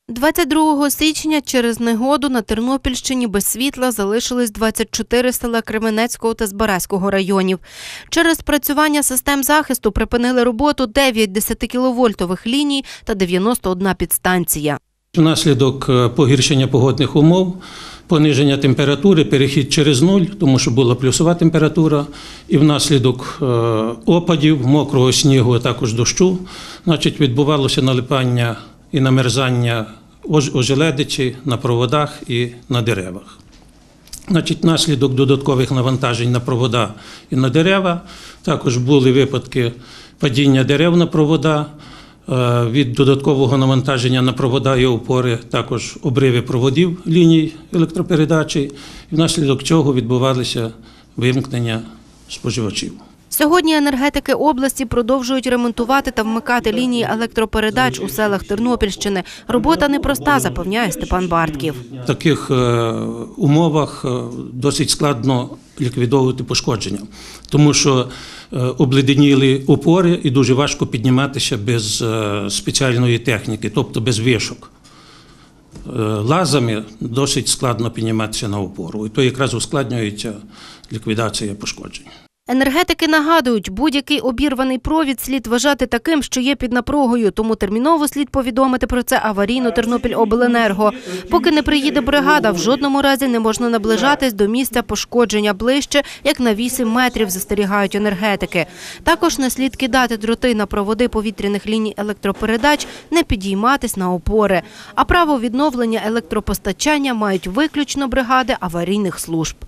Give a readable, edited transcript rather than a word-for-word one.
22 січня через негоду на Тернопільщині без світла залишились 24 села Кременецького та Збаразького районів. Через спрацювання систем захисту припинили роботу 9 10-кіловольтових ліній та 91 підстанція. Внаслідок погіршення погодних умов, пониження температури, перехід через нуль, тому що була плюсова температура, і внаслідок опадів, мокрого снігу, а також дощу, відбувалося налипання і намерзання ожеледичі на проводах і на деревах. Внаслідок додаткових навантажень на провода і на дерева, також були випадки падіння дерев на провода, від додаткового навантаження на провода і опори, також обриви проводів ліній електропередачі, і внаслідок чого відбувалися вимкнення споживачів. Сьогодні енергетики області продовжують ремонтувати та вмикати лінії електропередач у селах Тернопільщини. Робота непроста, запевняє Степан Бартків. В таких умовах досить складно ліквідовувати пошкодження, тому що обледеніли опори і дуже важко підніматися без спеціальної техніки, тобто без вишок. Лазами досить складно підніматися на опору, і то якраз ускладнюється ліквідація пошкоджень. Енергетики нагадують, будь-який обірваний провід слід вважати таким, що є під напругою, тому терміново слід повідомити про це аварійну Тернопільобленерго. Поки не приїде бригада, в жодному разі не можна наближатись до місця пошкодження ближче, як на 8 метрів, застерігають енергетики. Також не слід кидати дроти на проводи повітряних ліній електропередач, не підійматись на опори. А право відновлення електропостачання мають виключно бригади аварійних служб.